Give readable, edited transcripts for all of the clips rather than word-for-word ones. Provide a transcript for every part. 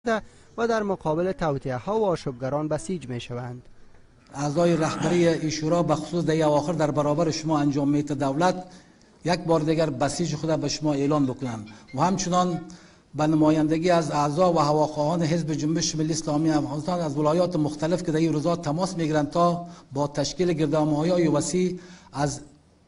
گرفته و در مقابل توطئه‌ها و آشوبگران بسیج می‌شوند. اعضای رهبری این شورا به خصوص در اواخر در برابر شما انجامیت دولت یک بار دیگر بسیج خود به شما اعلان بکنند و همچنان به نمایندگی از اعضا و هواخواهان حزب جنبش ملی اسلامی افغانستان از ولایات مختلف که در این روزا تماس میگیرند تا با تشکیل گردهمایی‌های وسیع از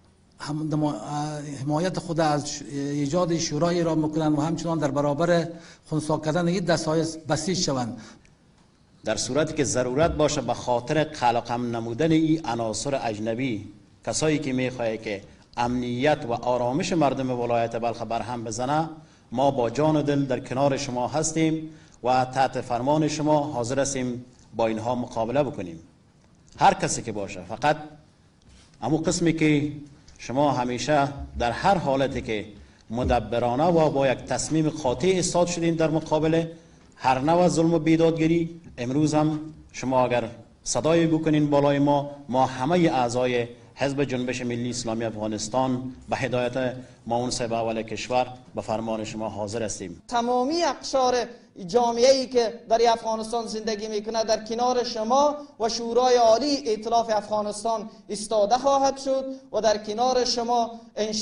حمایت خود از ایجاد شورای را میکنند و همچنان در برابر خنثی کردن این دستای بسیج شوند. در صورتی که ضرورت باشه به خاطر قلقم نمودن این عناصر اجنبی، کسایی که میخواه که امنیت و آرامش مردم ولایت بلخ برهم بزنه، ما با جان و دل در کنار شما هستیم و تحت فرمان شما حاضر هستیم با اینها مقابله بکنیم. هر کسی که باشه، فقط امو قسمی که شما همیشه در هر حالتی که مدبرانه و با یک تصمیم قاطع ایستاد شدین در مقابل هر نوع ظلم و بیدادگری، امروز هم شما اگر صدای بکنین بالای ما همه اعضای حزب جنبش ملی اسلامی افغانستان به هدایت معاون صاحب اول کشور به فرمان شما حاضر هستیم. تمامی اقشار جامعه‌ای که در افغانستان زندگی میکنه در کنار شما و شورای عالی ائتلاف افغانستان ایستاده خواهد شد و در کنار شما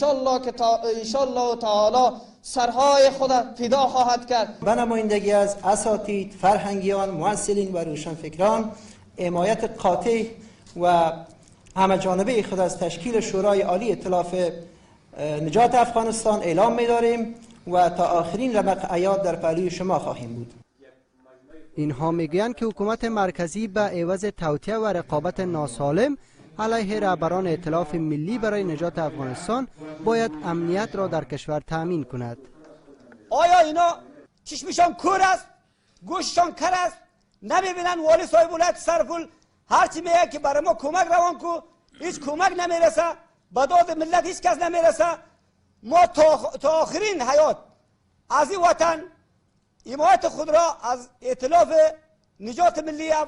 انشالله تعالی سرهای خود فدا خواهد کرد. به نمایندگی از اساتید، فرهنگیان، مؤثرین و روشنفکران حمایت قاطع و همه جانبه خود از تشکیل شورای عالی ائتلاف نجات افغانستان اعلام می‌داریم و تا آخرین رمق حیات در پهلوی شما خواهیم بود. اینها میگویند که حکومت مرکزی به عوض توطئه و رقابت ناسالم علیه رهبران ائتلاف ملی برای نجات افغانستان باید امنیت را در کشور تأمین کند. آیا اینا چشمشان کور است، گوششان کر است؟ نمیبینن والی صاحب ولایت سرپل هرچی میگه که برای ما کمک روان کو، هیچ کمک نمیرسه، به داد ملت هیچ کس نمیرسه. ما تا آخرین حیات از این وطن حمایت خود را از ائتلاف نجات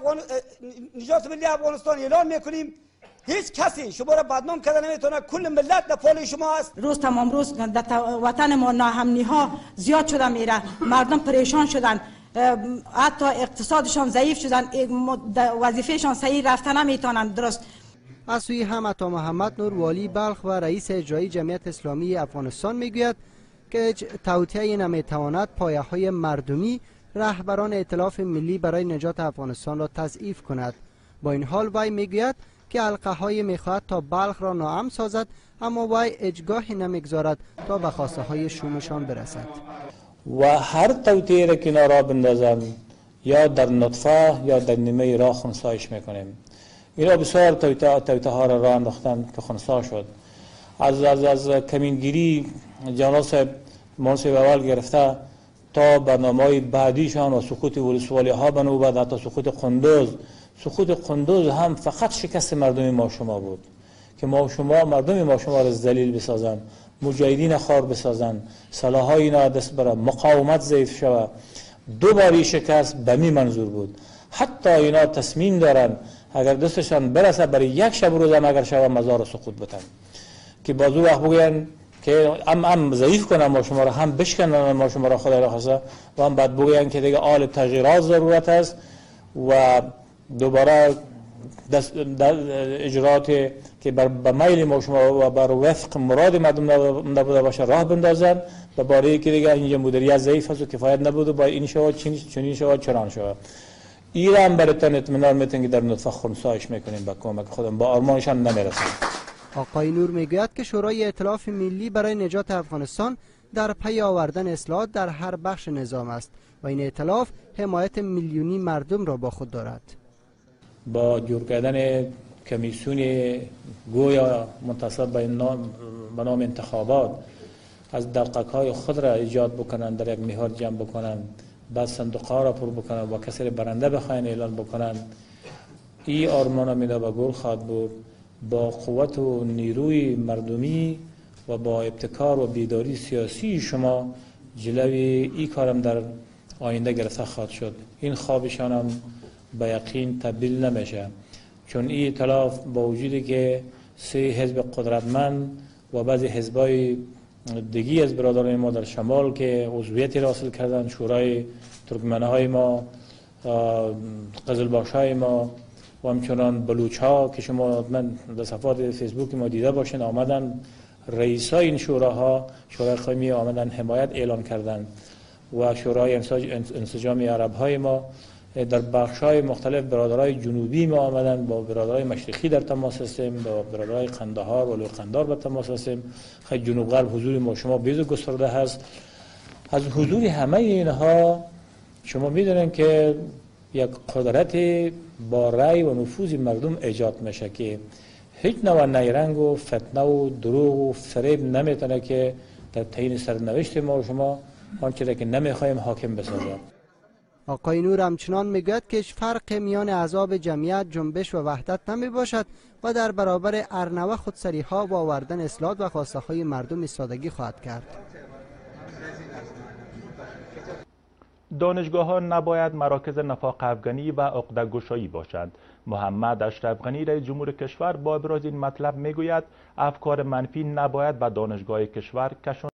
ملی افغانستان اعلان میکنیم. هیچ کسی شما را بدنام کرده نمیتونه، کل ملت در پای شما است. روز تمام روز در وطن ما ناامنی ها زیاد شده میره، مردم پریشان شدن، حتی اقتصادشان ضعیف شدن، وظیفهشان صحیح رفتن نمیتونن درست. از سوی هم عطا محمد نور والی بلخ و رئیس اجرایی جمعیت اسلامی افغانستان میگوید که توطئه نمیتواند پایه‌های مردمی رهبران ائتلاف ملی برای نجات افغانستان را تضعیف کند. با این حال وی میگوید که القهای میخواهد تا بلخ را ناامن سازد، اما وی اجگاهی نمیگذارد تا به خواسته های شومشان برسد. و هر توطئه را کنار بندازن یا در نطفه یا در نیمه راه خنثیش میکنیم. اینا بسیار توطئه ها را انداختن که خنثی شد. از کمینگیری جناب صاحب منصب اول گرفته تا برنامه‌های بعدیشان و سقوط ولسوالی ها بنوبت، حتی سقوط قندوز هم فقط شکست مردم ما شما بود که مردم ما شما را ذلیل بسازن، مجاهدین خار بسازن، سلاح‌های اینا دست برای مقاومت ضعیف شود. دوباره شکست به می منظور بود. حتی اینا تصمیم دارن اگر دستشان برسه برای یک شب روز هم اگر شب مزار سقوط بتن که بازو وقت بگوین که هم ضعیف کنن ما شما را، هم بشکنن ما شما را خدا را خواسته، و هم بعد بگوین که دیگه آل تغییرات ضرورت است و دوباره اجرات که به میل ما شما و بر وفق مراد مردم نبوده باشه راه بندازن، و باره که دیگه اینجا مدیریت ضعیف است و کفایت نبوده با این شود چنین شود چنان شود. ایران براتون اطمینان میتونیم که در نطفه خنثیش میکنیم با کمک خودم، با آرمانشان نمیرسیم. آقای نور میگوید که شورای ائتلاف ملی برای نجات افغانستان در پی آوردن اصلاحات در هر بخش نظام است و این ائتلاف حمایت میلیونی مردم را با خود دارد. با جور کردن کمیسیون گویا منتصب به نام انتخابات از دقیق‌های خود را ایجاد بکنند، در یک محور جمع بکنند، بعد صندوق‌ها را پر بکنند و کسی برنده بخواین اعلان بکنند. این آرمان میده به گل خواهد بود. با قوت و نیروی مردمی و با ابتکار و بیداری سیاسی شما جلوی این کارم در آینده گرفته خواهد شد. این خوابشان هم به یقین تبدیل نمیشه، چون این ائتلاف با وجودی که سه حزب قدرتمند و بعضی حزبای دیگی از برادران ما در شمال که عضویتی را حاصل کردن، شورای ترکمنهای ما، قزلباشهای ما و همچنان بلوچ ها که شما من در صفحات فیسبوک ما دیده باشین آمدن، رئیسای این شوراها، شورای قومی آمدن حمایت اعلان کردند و شورای انسجام عرب های ما در بخش های مختلف برادرای جنوبی ما آمدن، با برادرای مشرقی در تماس هستیم، با برادرای قندهار و قندار به تماس هستیم. خیلی جنوب غرب حضور ما شما بیز گسترده هست. از حضور همه اینها شما میدونین که یک قدرت با رأی و نفوذ مردم ایجاد میشه که هیچ نوع نیرنگ و فتنه و دروغ و فریب نمیتونه که در تعیین سرنوشت ما و شما آنچه که نمیخوایم حاکم بسازد. آقای نور همچنان میگوید که فرق میان احزاب جمعیت، جنبش و وحدت نمی باشد و در برابر ارنوه خودسری ها و آوردن اصلاحات و خواسته های مردم ایستادگی خواهد کرد. دانشگاه ها نباید مراکز نفاق افغانی و عقده‌گشایی باشند. محمد اشرف غنی رئیس جمهور کشور با ابراز این مطلب میگوید افکار منفی نباید به دانشگاه کشور کشانده